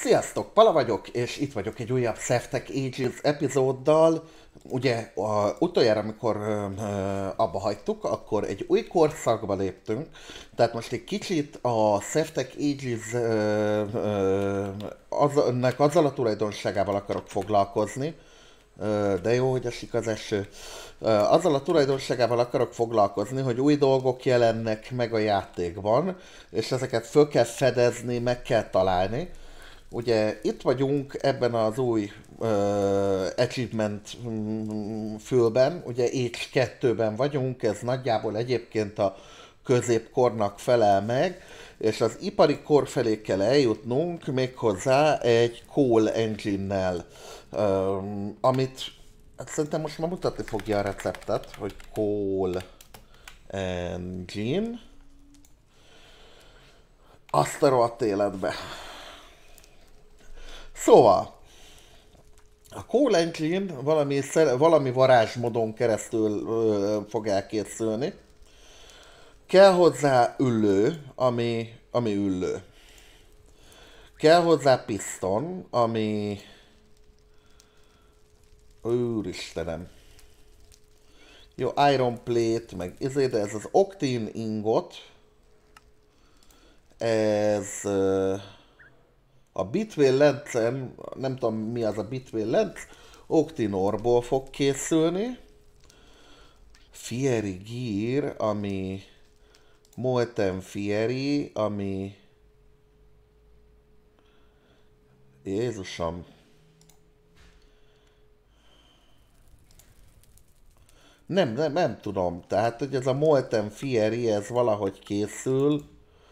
Sziasztok, Pala vagyok, és itt vagyok egy újabb Seftek Ages epizóddal. Ugye utoljára, amikor abba hagytuk, akkor egy új korszakba léptünk, tehát most egy kicsit a Seftek Ages azzal a tulajdonságával akarok foglalkozni, de jó, hogy esik az eső. Azzal a tulajdonságával akarok foglalkozni, hogy új dolgok jelennek meg a játékban, és ezeket föl kell fedezni, meg kell találni. Ugye itt vagyunk ebben az új achievement fülben, ugye H2-ben vagyunk, ez nagyjából egyébként a középkornak felel meg, és az ipari kor felé kell eljutnunk méghozzá egy Coal Engine-nel, amit hát szerintem most már mutatni fogja a receptet, hogy Coal Engine, azt a rohadt életbe. Szóval, a Coal Engine valami varázsmódon keresztül fog elkészülni. Kell hozzá üllő, ami üllő. Kell hozzá piston, ami... Úristenem. Jó, Iron Plate, meg de ez az Octane ingot. Ez... a Bitwheel Lens-en, nem tudom mi az a Bitwheel Lens, Octinorból fog készülni. Fiery Gear, ami Molten Fiery, ami... Jézusom. Nem tudom. Tehát, hogy ez a Molten Fiery, ez valahogy készül.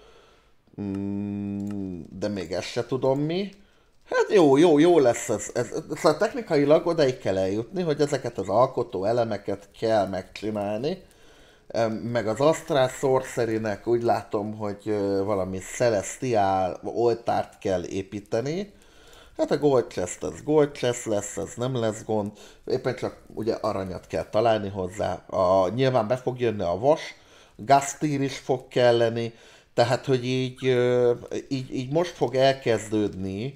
De még ezt se tudom mi. Hát jó lesz ez. Szóval technikailag odaig kell eljutni, hogy ezeket az alkotó elemeket kell megcsinálni. Meg az Astral Sorcery-nek úgy látom, hogy valami Celestial oltárt kell építeni. Hát a Gold Chest az Gold Chest lesz, ez nem lesz gond. Éppen csak ugye aranyat kell találni hozzá. Nyilván be fog jönni a vas, Gastír is fog kelleni. Tehát, hogy így most fog elkezdődni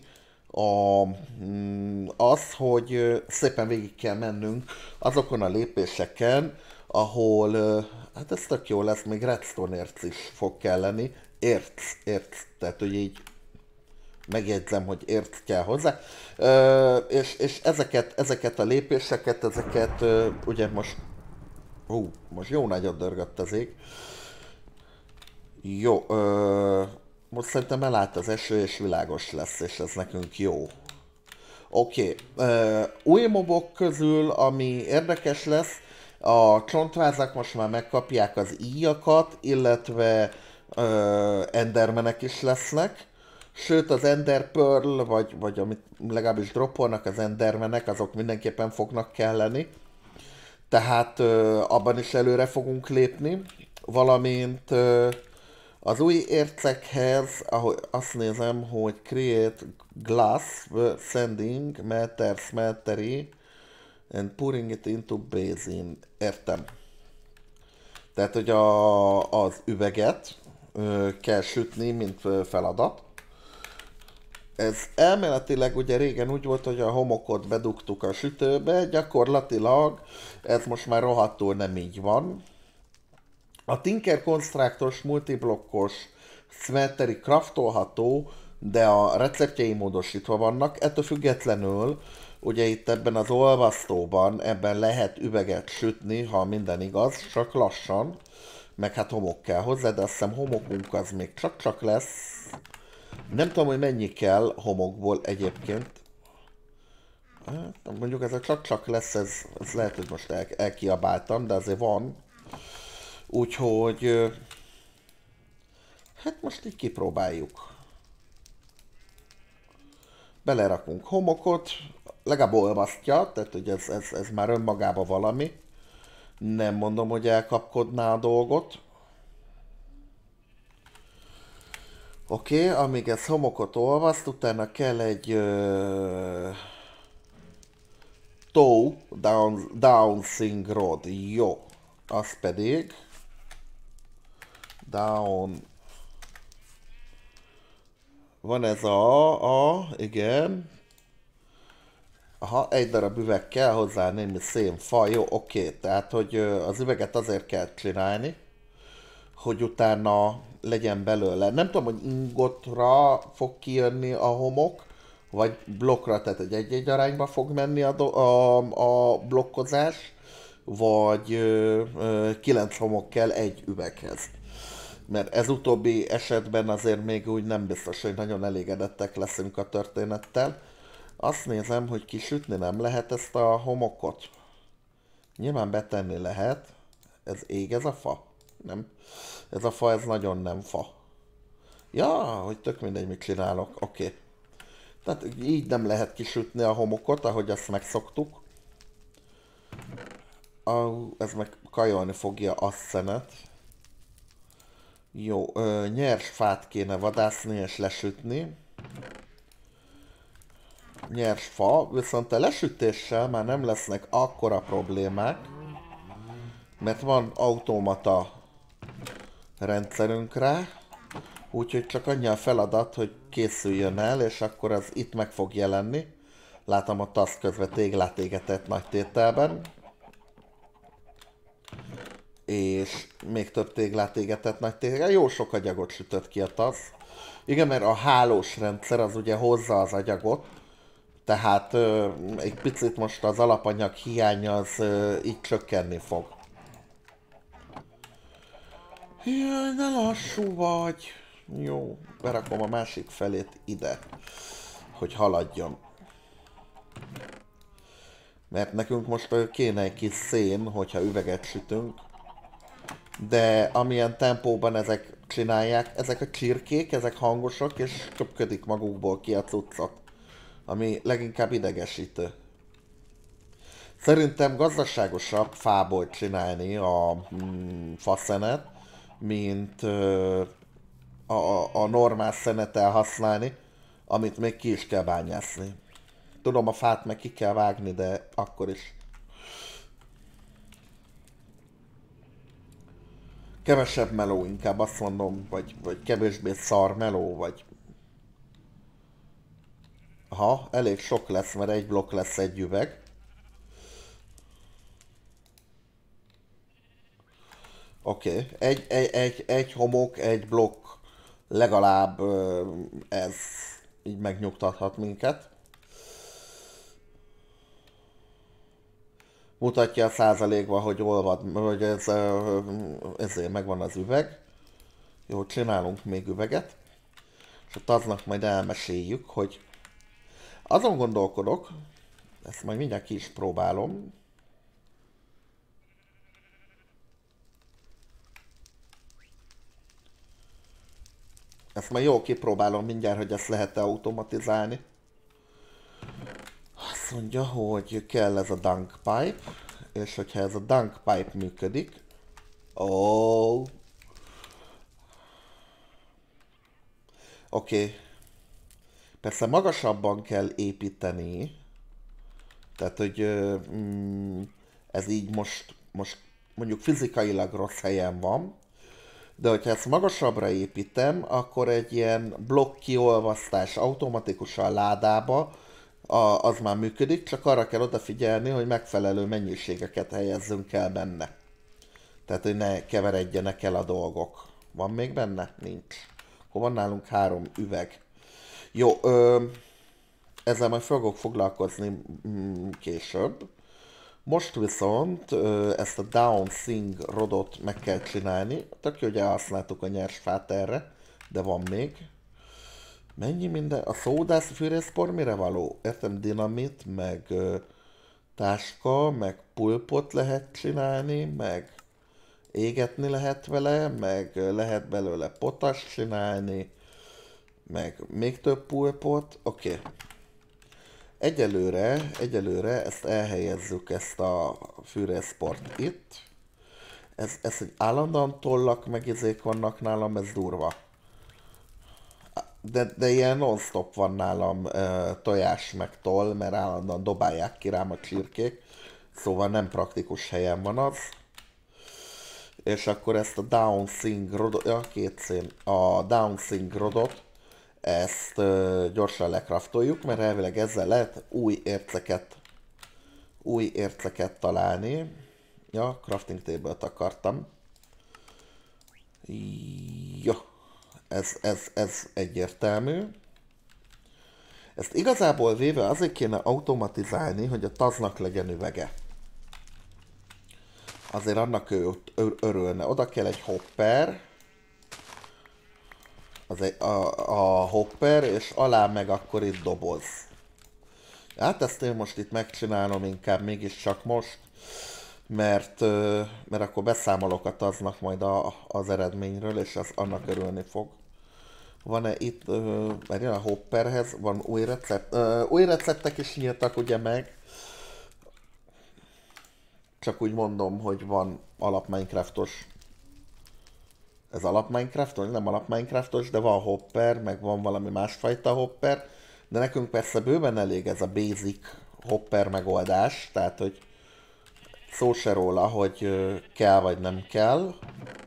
az, hogy szépen végig kell mennünk azokon a lépéseken, ahol, hát ez tök jó lesz, még redstone érc is fog kelleni. Érc, tehát, hogy így megjegyzem, hogy érc kell hozzá. És ezeket a lépéseket, ugye most jó nagyot dörgött az ég. Jó, most szerintem elállt az eső, és világos lesz, és ez nekünk jó. Oké, új mobok közül, ami érdekes lesz, a csontvázak most már megkapják az íjakat, illetve endermenek is lesznek. Sőt, az Ender Pearl, vagy amit legalábbis droppolnak az endermenek, azok mindenképpen fognak kelleni. Tehát abban is előre fogunk lépni, valamint... az új ércekhez, ahogy azt nézem, hogy create glass, sending matter smeltery and pouring it into basin. Értem. Tehát, hogy az üveget kell sütni, mint feladat. Ez elméletileg ugye régen úgy volt, hogy a homokot bedugtuk a sütőbe, gyakorlatilag ez most már rohadtul nem így van. A Tinker Constructos multiblokkos smelteri craftolható, de a receptjei módosítva vannak. Ettől függetlenül, ugye itt ebben az olvasztóban, ebben lehet üveget sütni, ha minden igaz, csak lassan. Meg hát homok kell hozzá, de azt hiszem homokunk az még csak lesz. Nem tudom, hogy mennyi kell homokból egyébként. Hát, mondjuk ez a csak lesz, ez lehet, hogy most elkiabáltam, de azért van. Úgyhogy, hát most így kipróbáljuk. Belerakunk homokot, legalább olvasztja, tehát hogy ez már önmagában valami. Nem mondom, hogy elkapkodná a dolgot. Oké, amíg ez homokot olvaszt, utána kell egy downsing rod. Jó, az pedig down van ez igen. Aha, egy darab üveg kell hozzá, némi szénfa, jó, oké. Tehát, hogy az üveget azért kell csinálni, hogy utána legyen belőle. Nem tudom, hogy ingotra fog kijönni a homok, vagy blokkra, tehát egy arányba fog menni a blokkozás, vagy 9 homok kell egy üveghez. Mert ez utóbbi esetben azért még úgy nem biztos, hogy nagyon elégedettek leszünk a történettel. Azt nézem, hogy kisütni nem lehet ezt a homokot. Nyilván betenni lehet. Ez ég ez a fa? Nem. Ez a fa, ez nagyon nem fa. Ja, hogy tök mindegy, mit csinálok. Oké. Tehát így nem lehet kisütni a homokot, ahogy azt megszoktuk. Ez meg kajolni fogja a szenet. Jó, nyers fát kéne vadászni és lesütni. Nyers fa, viszont a lesütéssel már nem lesznek akkora problémák, mert van automata rendszerünk rá, úgyhogy csak annyi a feladat, hogy készüljön el, és akkor az itt meg fog jelenni. Látom ott azt közben téglát égetett nagy tételben. És még több téglát égetett nagy téglát. Jó sok agyagot sütött ki a TASZ. Igen, mert a hálós rendszer az ugye hozza az agyagot, tehát egy picit most az alapanyag hiánya az így csökkenni fog. Jaj, de lassú vagy. Jó, berakom a másik felét ide, hogy haladjon. Mert nekünk most kéne egy kis szén, hogyha üveget sütünk. De amilyen tempóban ezek csinálják, ezek a csirkék, ezek hangosak, és köpködik magukból ki a cuccot. Ami leginkább idegesítő. Szerintem gazdaságosabb fából csinálni a faszenet, mint a normál szenettel használni, amit még ki is kell bányászni. Tudom, a fát meg ki kell vágni, de akkor is. Kevesebb meló, inkább azt mondom, vagy kevésbé szar meló, vagy... Aha, elég sok lesz, mert egy blokk lesz egy üveg. Oké, egy homok, egy blokk, legalább ez így megnyugtathat minket. Mutatja a százalékban, hogy olvad, hogy ezért megvan az üveg. Jó, csinálunk még üveget. És a taznak majd elmeséljük, hogy azon gondolkodok, ezt majd mindjárt ki is próbálom. Ezt majd jól kipróbálom mindjárt, hogy ezt lehet-e automatizálni. Azt mondja, hogy kell ez a dunk pipe, és hogyha ez a dunk pipe működik, Oké. Persze magasabban kell építeni, tehát hogy ez így most mondjuk fizikailag rossz helyen van, de hogyha ezt magasabbra építem, akkor egy ilyen blokk kiolvasztás automatikusan ládába, az már működik, csak arra kell odafigyelni, hogy megfelelő mennyiségeket helyezzünk el benne. Tehát, hogy ne keveredjenek el a dolgok. Van még benne? Nincs. Akkor van nálunk 3 üveg. Jó, ezzel majd fogok foglalkozni később. Most viszont ezt a downsing rodot meg kell csinálni. Tök jó, hogy elhasználtuk a nyers fát erre, de van még. Mennyi minden? A szódász fűrészpor mire való? Értem, dinamit, meg táska, meg pulpot lehet csinálni, meg égetni lehet vele, meg lehet belőle potas csinálni, meg még több pulpot. Oké. Egyelőre ezt elhelyezzük, ezt a fűrészport itt. Ez egy állandóan tollak meg izék vannak nálam, ez durva. De ilyen non-stop van nálam tojás meg toll, mert állandóan dobálják ki rám a csirkék. Szóval nem praktikus helyen van az. És akkor ezt a downsing rodot, a downsing rodot, ezt gyorsan lekraftoljuk, mert elvileg ezzel lehet új érceket találni. Ja, crafting table-t akartam. Jó, ez egyértelmű. Ezt igazából véve azért kéne automatizálni, hogy a taznak legyen üvege. Azért annak ő örülne. Oda kell egy hopper. A hopper, és alá meg akkor itt doboz. Hát ezt én most itt megcsinálom inkább mégiscsak most, mert akkor beszámolok a taznak majd az eredményről, és az annak örülni fog. Van-e itt, mert jön a hopperhez, van új recept? Új receptek is nyíltak ugye meg. Csak úgy mondom, hogy van alap Minecraftos. Ez alap Minecraftos? Nem alap Minecraftos, de van hopper, meg van valami másfajta hopper. De nekünk persze bőven elég ez a basic hopper megoldás, tehát hogy szó se róla, hogy kell vagy nem kell.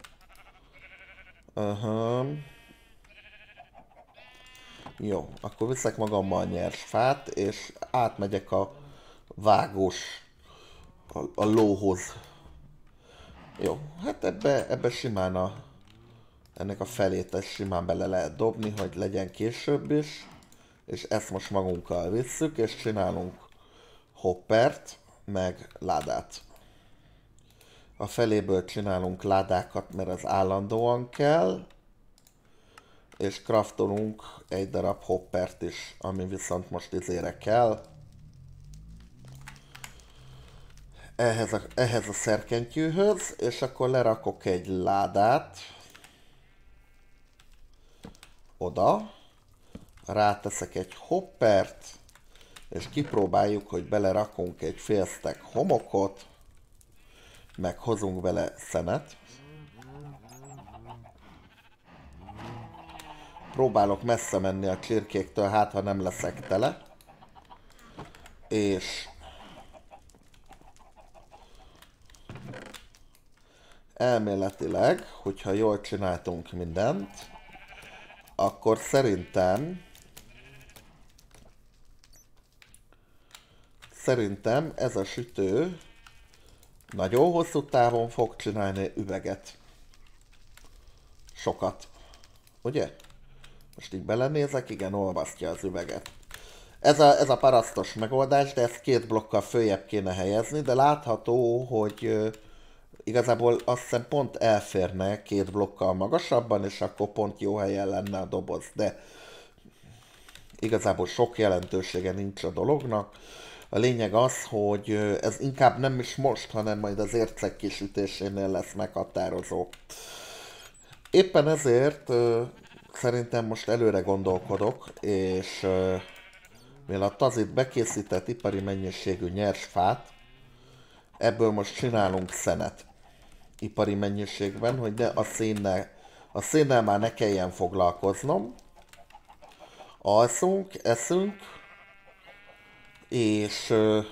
Jó, akkor viszek magammal nyers fát, és átmegyek a vágós, a lóhoz. Jó, hát ebbe simán ennek a felét simán bele lehet dobni, hogy legyen később is. És ezt most magunkkal visszük, és csinálunk hoppert, meg ládát. A feléből csinálunk ládákat, mert az állandóan kell. És craftolunk egy darab hoppert is, ami viszont most izére kell. Ehhez a szerkentyűhöz, és akkor lerakok egy ládát. Oda. Ráteszek egy hoppert, és kipróbáljuk, hogy belerakunk egy fél stack homokot, meg hozunk bele szenet. Próbálok messze menni a csirkéktől, hát ha nem leszek tele. És elméletileg, hogyha jól csináltunk mindent, akkor szerintem ez a sütő nagyon hosszú távon fog csinálni üveget. Sokat. Ugye? Most így belenézek, igen, olvasztja az üveget. Ez a parasztos megoldás, de ezt 2 blokkal följebb kéne helyezni, de látható, hogy igazából azt hiszem pont elférne 2 blokkal magasabban, és akkor pont jó helyen lenne a doboz, de igazából sok jelentősége nincs a dolognak. A lényeg az, hogy ez inkább nem is most, hanem majd az ércek kisütésénél lesz meghatározó. Éppen ezért szerintem most előre gondolkodok, és mivel a tazit bekészített ipari mennyiségű nyers fát, ebből most csinálunk szenet ipari mennyiségben, hogy ne a szénnel már ne kelljen foglalkoznom. Alszunk, eszünk, és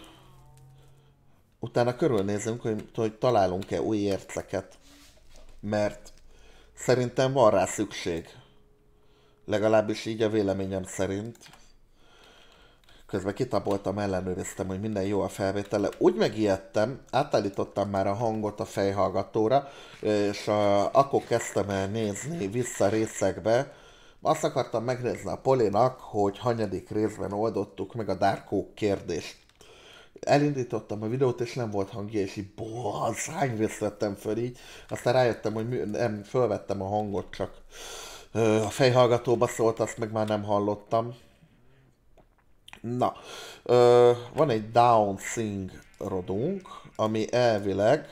utána körülnézünk, hogy találunk-e új érceket, mert szerintem van rá szükség. Legalábbis így a véleményem szerint. Közben kitaboltam, ellenőriztem, hogy minden jó a felvétele. Úgy megijedtem, átállítottam már a hangot a fejhallgatóra, és akkor kezdtem el nézni vissza részekbe. Azt akartam megnézni a Polinak, hogy hanyadik részben oldottuk meg a Dark Oak kérdést. Elindítottam a videót, és nem volt hangja, és így hány részt vettem föl így. Aztán rájöttem, hogy nem, fölvettem a hangot, csak a fejhallgatóba szólt, azt meg már nem hallottam. Na, van egy Downsing rodunk, ami elvileg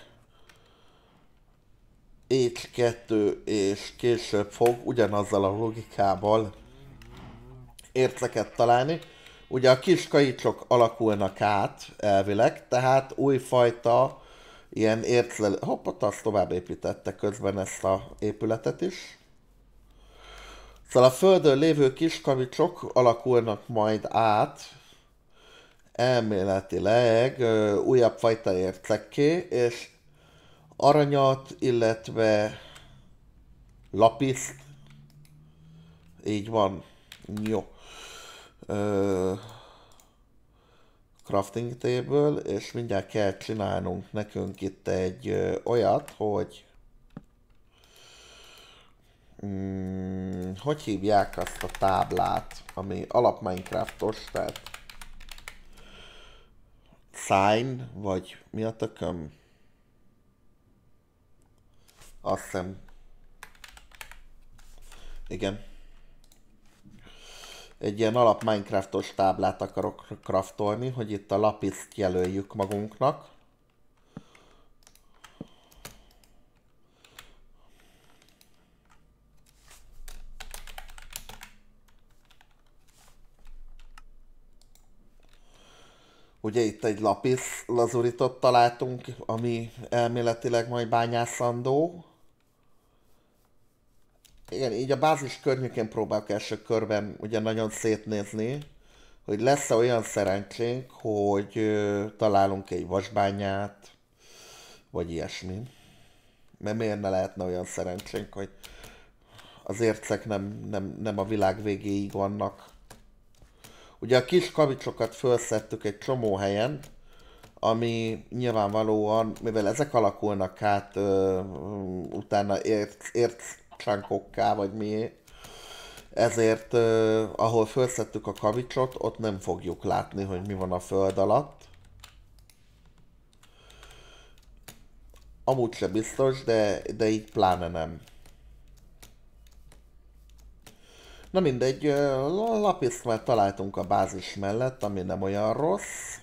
H2 és később fog ugyanazzal a logikával érceket találni. Ugye a kis kajicsok alakulnak át elvileg, tehát újfajta ilyen érclelő... Hoppá, azt tovább építette közben ezt a épületet is. Szóval a földön lévő kis kavicsok alakulnak majd át elméletileg újabb fajta ércekké, és aranyat, illetve lapiszt, így van, Jó. Ö, crafting table, és mindjárt kell csinálnunk nekünk itt egy olyat, hogy hogy hívják azt a táblát, ami alap Minecraftos, tehát sign, vagy mi a tököm? Azt hiszem. Igen. Egy ilyen alap Minecraftos táblát akarok craftolni, hogy itt a lapiszt jelöljük magunknak. Ugye itt egy lapis lazuritot találtunk, ami elméletileg majd bányászandó. Igen, így a bázis környékén próbálok első körben ugye nagyon szétnézni, hogy lesz-e olyan szerencsénk, hogy találunk egy vasbányát, vagy ilyesmi. Mert miért ne lehetne olyan szerencsénk, hogy az ércek nem a világ végéig vannak. Ugye a kis kavicsokat felszettük egy csomó helyen, ami nyilvánvalóan, mivel ezek alakulnak át utána érccsánkokká, vagy mi, ezért ahol felszettük a kavicsot, ott nem fogjuk látni, hogy mi van a föld alatt. Amúgy se biztos, de így pláne nem. Na mindegy, lapiszt már találtunk a bázis mellett, ami nem olyan rossz.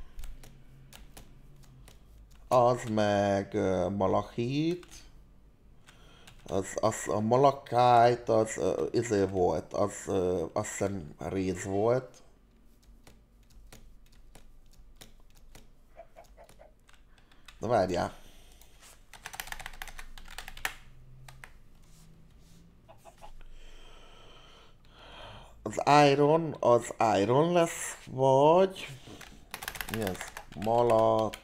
Az meg malachit. Az a malakájt, az izé volt, az azt hiszem réz volt. Na várjál. Az iron lesz, vagy... Mi ez? Malac...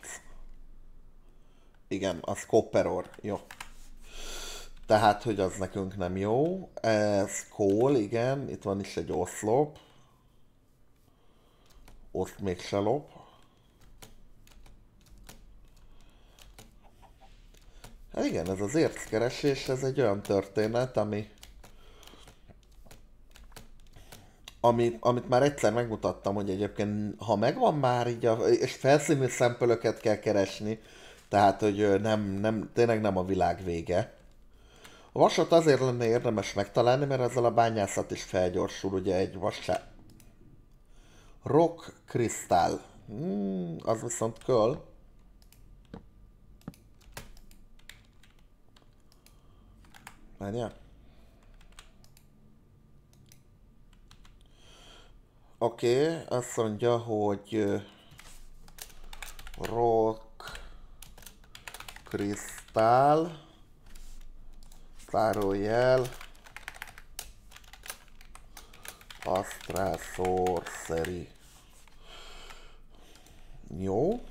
Igen, az copper ore. Jó. Tehát, hogy az nekünk nem jó. Ez coal, igen. Itt van is egy oszlop. Ott még se lop. Hát igen, ez az érckeresés, ez egy olyan történet, amit már egyszer megmutattam, hogy egyébként, ha megvan már így, és felszínű szempölöket kell keresni, tehát, hogy tényleg nem a világ vége. A vasat azért lenne érdemes megtalálni, mert ezzel a bányászat is felgyorsul, ugye egy vassá... Rock Crystal. Az viszont köl. Várjál. Oké, azt mondja, hogy Rock Crystal, zárójel, Astral Sorcery. Jó.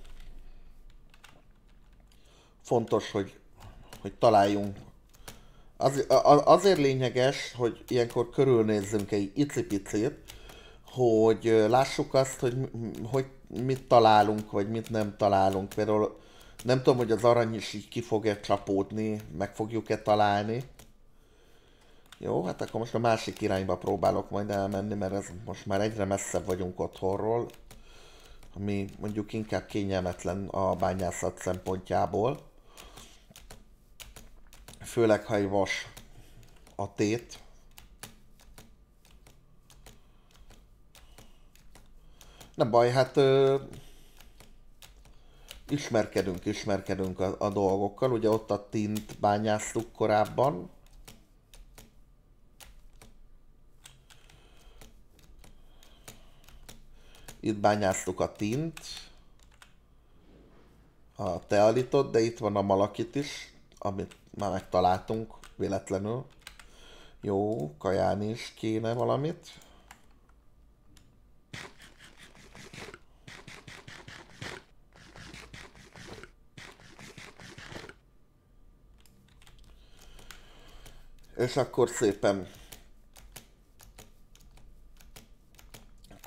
Fontos, hogy találjunk. Azért lényeges, hogy ilyenkor körülnézzünk egy icipicit, hogy lássuk azt, hogy mit találunk, vagy mit nem találunk. Például nem tudom, hogy az arany is így ki fog-e csapódni, meg fogjuk-e találni. Jó, hát akkor most a másik irányba próbálok majd elmenni, mert ez most már egyre messzebb vagyunk otthonról, ami mondjuk inkább kényelmetlen a bányászat szempontjából. Főleg, ha egy vas a tét. Nem baj, hát ismerkedünk a dolgokkal. Ugye ott a tint bányáztuk korábban. Itt bányáztuk a tint, a tealitot, de itt van a malakit is, amit már megtaláltunk véletlenül. Jó, kaján is kéne valamit. És akkor szépen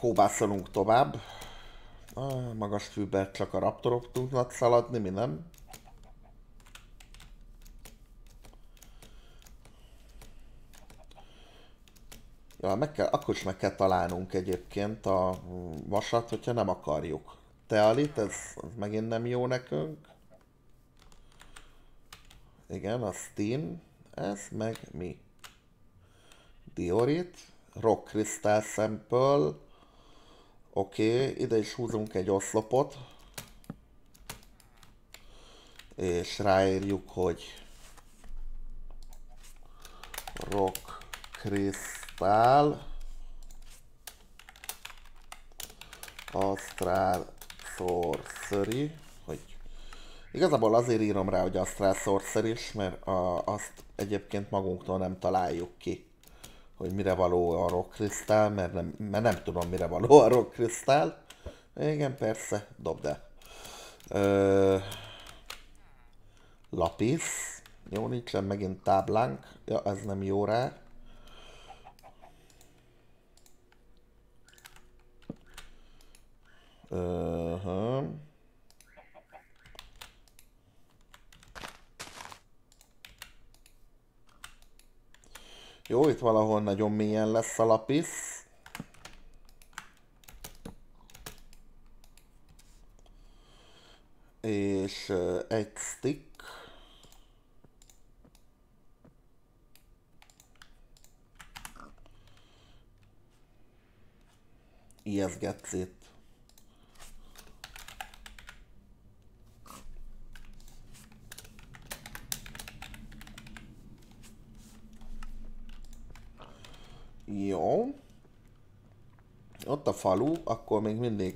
Kóbászolunk tovább. Magas fűbe csak a raptorok tudnak szaladni, mi nem? Ja, akkor is meg kell találnunk egyébként a vasat, hogyha nem akarjuk. Tealit, ez megint nem jó nekünk. Igen, a Steam. Ez meg mi? Diorit. Rock Crystal Sample. Oké, ide is húzunk egy oszlopot. És ráírjuk, hogy Rock Crystal Astral Sorcery, hogy igazából azért írom rá, hogy Astral Sorcery is, mert azt egyébként magunktól nem találjuk ki, hogy mire való a Rock Crystal, mert nem tudom, mire való a Rock Crystal. Igen, persze, dobd el. Lapis. Jó, nincsen megint táblánk. Ja, ez nem jó rá. Jó, itt valahol nagyon mélyen lesz a lapis. És egy stick. Ijeszgetsz. Jó. Ott a falu, akkor még mindig...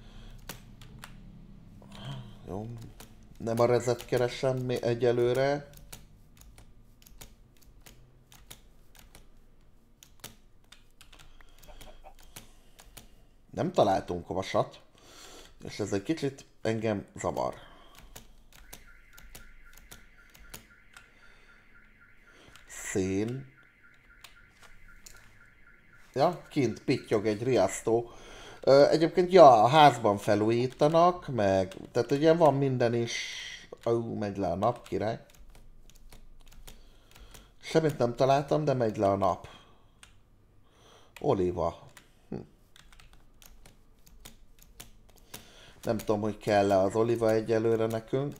Jó. Nem a rezet keresem egyelőre. Nem találtunk vasat. És ez egy kicsit engem zavar. Szén. Ja, kint pittyog egy riasztó. Egyébként, ja, a házban felújítanak, meg... Tehát ugye van minden is... megy le a nap, király. Semmit nem találtam, de megy le a nap. Oliva. Nem tudom, hogy kell-e az oliva egyelőre nekünk.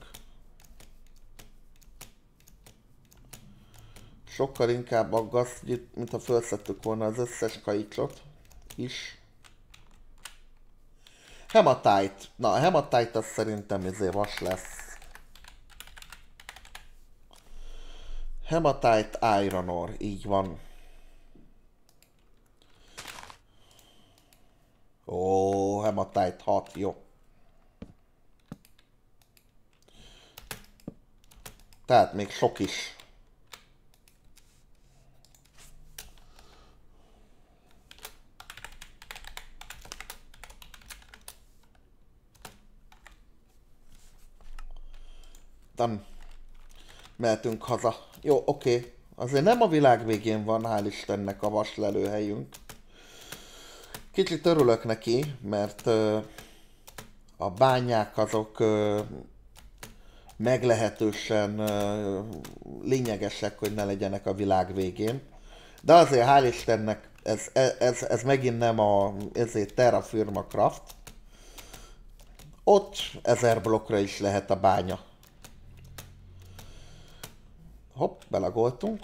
Sokkal inkább aggaszt, mint ha felszettük volna az összes kaicsot is. Hematite. Na, a hematite az szerintem vas lesz. Hematite Iron Ore, így van. Ó, Hematite 6, jó. Tehát még sok is. Nem. Mehetünk haza. Jó, oké. Azért nem a világ végén van, hál' Istennek a vaslelőhelyünk. Kicsit örülök neki, mert a bányák azok meglehetősen lényegesek, hogy ne legyenek a világ végén. De azért hál' Istennek ez megint nem ezért Terrafirma Craft. Ott 1000 blokkra is lehet a bánya. Hopp, belagoltunk.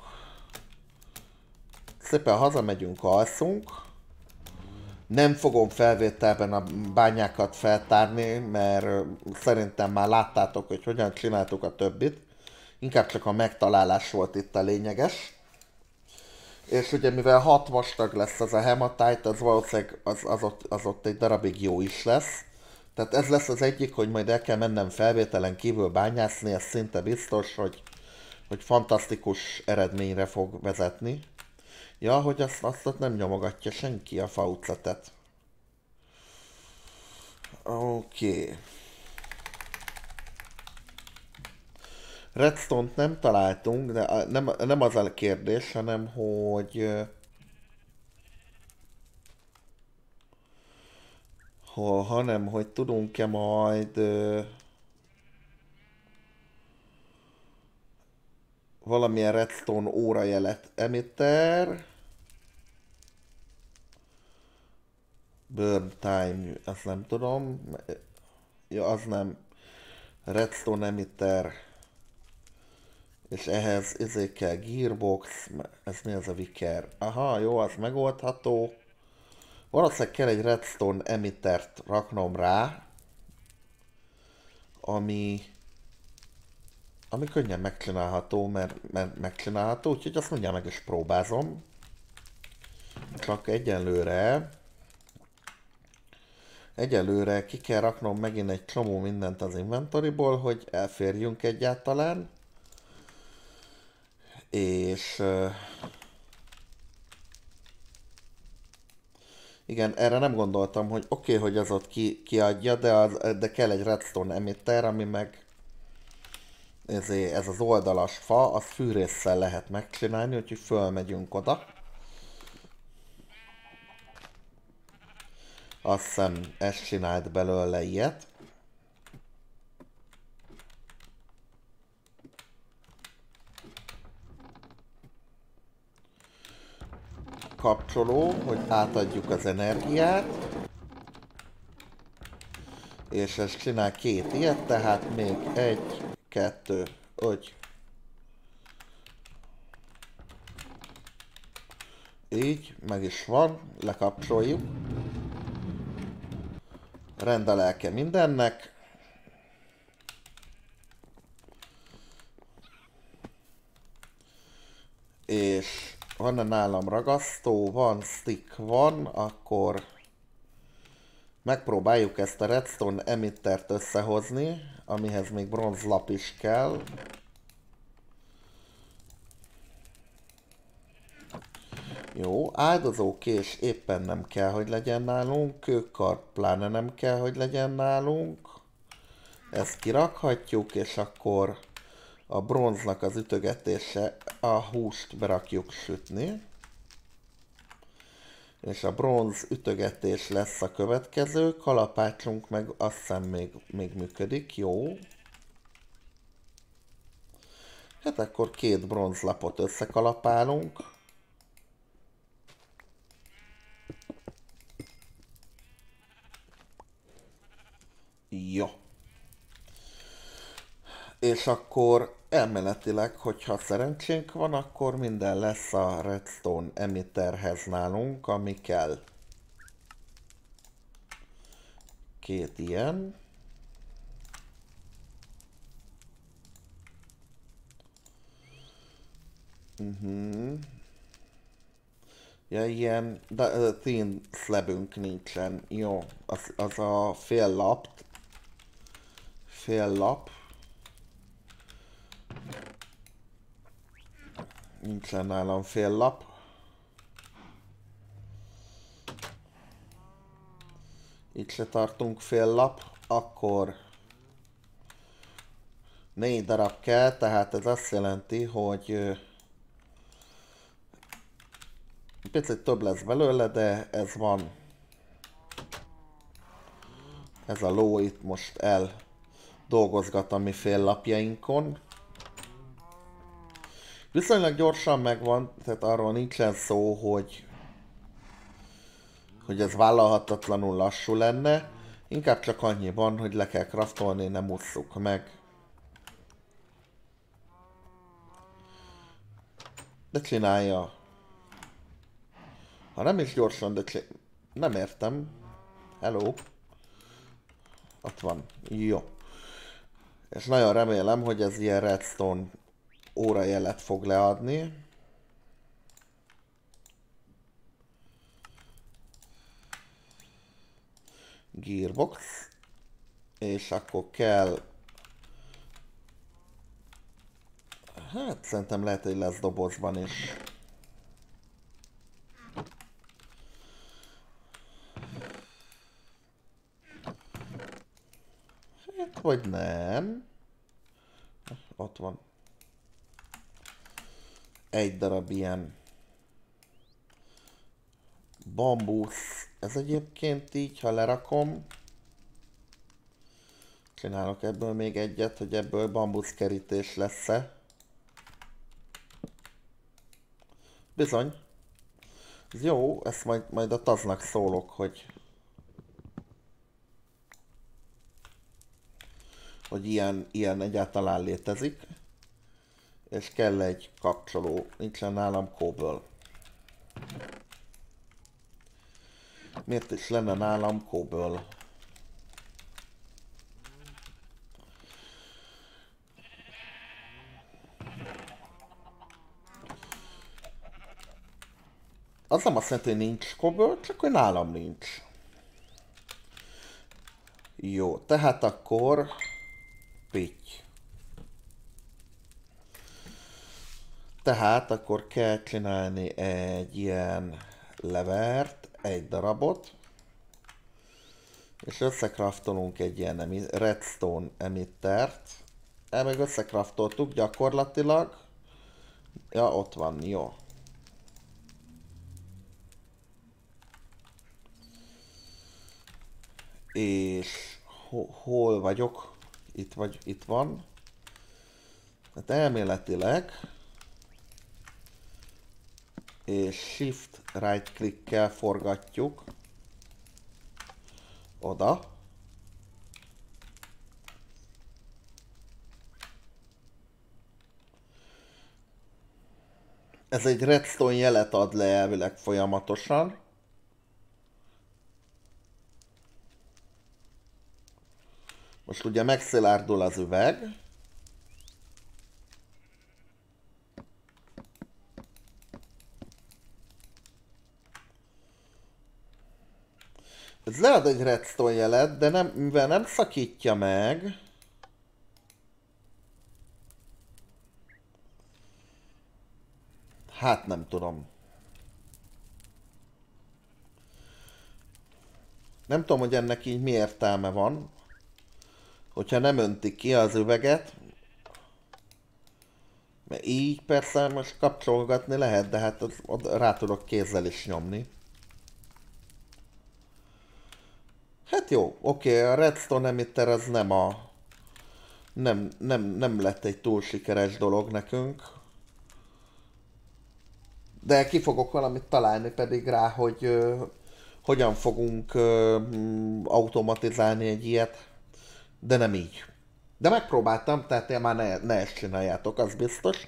Szépen hazamegyünk, alszunk. Nem fogom felvételben a bányákat feltárni, mert szerintem már láttátok, hogy hogyan csináltuk a többit. Inkább csak a megtalálás volt itt a lényeges. És ugye mivel 6 vastag lesz az a hematite, az valószínűleg az ott egy darabig jó is lesz. Tehát ez lesz az egyik, hogy majd el kell mennem felvételen kívül bányászni, ez szinte biztos, hogy fantasztikus eredményre fog vezetni. Ja, hogy azt nem nyomogatja senki a faucetet. Oké. Redstone-t nem találtunk, de nem az a kérdés, hanem hogy... hanem hogy tudunk-e majd valamilyen redstone órajelet emitter. Burn time, azt nem tudom. Ja, az nem. Redstone emitter. És ehhez ezért kell gearbox. Ez mi az a viker? Aha, jó, az megoldható. Valószínűleg kell egy redstone emittert raknom rá. Ami könnyen megcsinálható, mert megcsinálható, úgyhogy azt mondja meg is próbázom. Csak egyelőre ki kell raknom megint egy csomó mindent az inventoryból, hogy elférjünk egyáltalán. És igen, erre nem gondoltam, hogy oké, hogy az ott kiadja, de kell egy redstone emitter, ami meg ez az oldalas fa, az fűrésszel lehet megcsinálni, úgyhogy fölmegyünk oda. Azt hiszem, ez csinált belőle ilyet. Kapcsoló, hogy átadjuk az energiát. És ez csinál két ilyet, tehát még egy, kettő, öt. Így, meg is van, lekapcsoljuk. Rendelelke mindennek. És van-e nálam ragasztó? Van, stick van, akkor megpróbáljuk ezt a redstone emittert összehozni, amihez még bronzlap is kell. Jó, áldozókés éppen nem kell, hogy legyen nálunk, kőkard pláne nem kell, hogy legyen nálunk. Ezt kirakhatjuk, és akkor a bronznak az ütögetése, a húst berakjuk sütni. És a bronz ütögetés lesz a következő, kalapácsunk meg azt hiszem még működik, jó. Hát akkor két bronzlapot összekalapálunk. Jó. És akkor elméletileg, hogyha szerencsénk van, akkor minden lesz a redstone emitterhez nálunk, ami kell. Két ilyen. Ja, ilyen thin slabünk nincsen. Jó, az a fél lap. Fél lap. Nincsen nálam fél lap. Itt se tartunk fél lap. Akkor 4 darab kell, tehát ez azt jelenti, hogy picit több lesz belőle, de ez van. Ez a ló itt most el dolgozgat a mi fél lapjainkon. Viszonylag gyorsan megvan, tehát arról nincsen szó, hogy ez vállalhatatlanul lassú lenne. Inkább csak annyiban, hogy le kell craftolni, nem ússzuk meg. De csinálja. Ha nem is gyorsan, de nem értem. Hello. Ott van. Jó. És nagyon remélem, hogy ez ilyen redstone órajelet fog leadni. Gearbox. És akkor kell... Hát szerintem lehet, hogy lesz dobozban is. Hát, vagy nem. Ott van. Egy darab ilyen bambusz Ez egyébként így, ha lerakom, csinálok ebből még egyet, hogy ebből bambuszkerítés lesz-e. Bizony. Ez jó, ezt majd a taznak szólok, hogy ilyen egyáltalán létezik. És kell egy kapcsoló. Nincsen nálam kóböl. Miért is lenne nálam kóböl? Az nem azt jelenti, hogy nincs kóböl, csak hogy nálam nincs. Jó, tehát akkor... Pitty. Tehát akkor kell csinálni egy ilyen levert, egy darabot, és összekraftolunk egy ilyen redstone emittert. El meg összekraftoltuk gyakorlatilag. Ja, ott van, jó. És hol vagyok? Itt van. Hát elméletileg és shift right clickkel forgatjuk oda. Ez egy redstone jelet ad le elvileg folyamatosan. Most ugye megszilárdul az üveg. Ez lead egy redstone jelet, de nem, mivel nem szakítja meg, hát nem tudom. Nem tudom, hogy ennek így mi értelme van, hogyha nem öntik ki az üveget. Mert így persze most kapcsolgatni lehet, de hát rá tudok kézzel is nyomni. Hát jó, oké, a redstone emitter az nem lett egy túl sikeres dolog nekünk. De ki fogok valamit találni pedig rá, hogy hogyan fogunk automatizálni egy ilyet. De nem így. De megpróbáltam, tehát már ne ezt csináljátok, az biztos.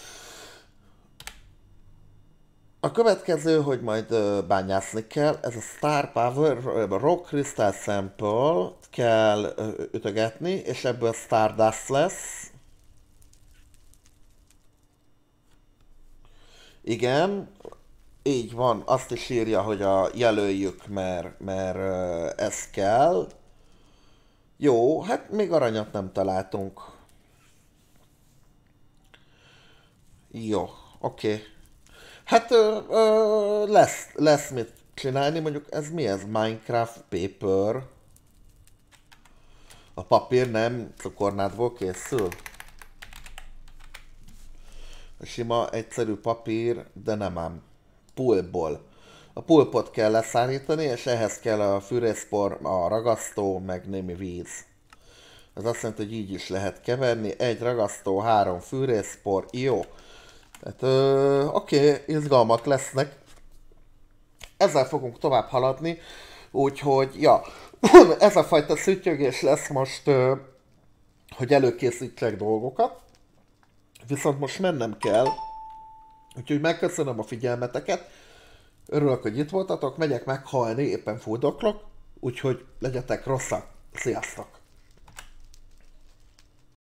A következő, hogy majd bányászni kell, ez a Star Power Rock Crystal Sample kell ütögetni, és ebből Stardust lesz. Igen, így van, azt is írja, hogy jelöljük, mert ez kell. Jó, hát még aranyat nem találtunk. Jó, oké. Hát lesz mit csinálni, mondjuk ez mi ez? Minecraft paper. A papír nem cukornádból készül. A sima egyszerű papír, de nem ám. Pulpból. A pulpot kell leszárítani, és ehhez kell a fűrészpor, a ragasztó, meg némi víz. Ez azt jelenti, hogy így is lehet keverni. Egy ragasztó, 3 fűrészpor, jó. Tehát oké, izgalmak lesznek. Ezzel fogunk tovább haladni. Úgyhogy, ja, ez a fajta szüttyögés lesz most, hogy előkészítsek dolgokat. Viszont most mennem kell. Úgyhogy megköszönöm a figyelmeteket. Örülök, hogy itt voltatok. Megyek meghalni, éppen fuldoklok. Úgyhogy legyetek rosszak. Sziasztok!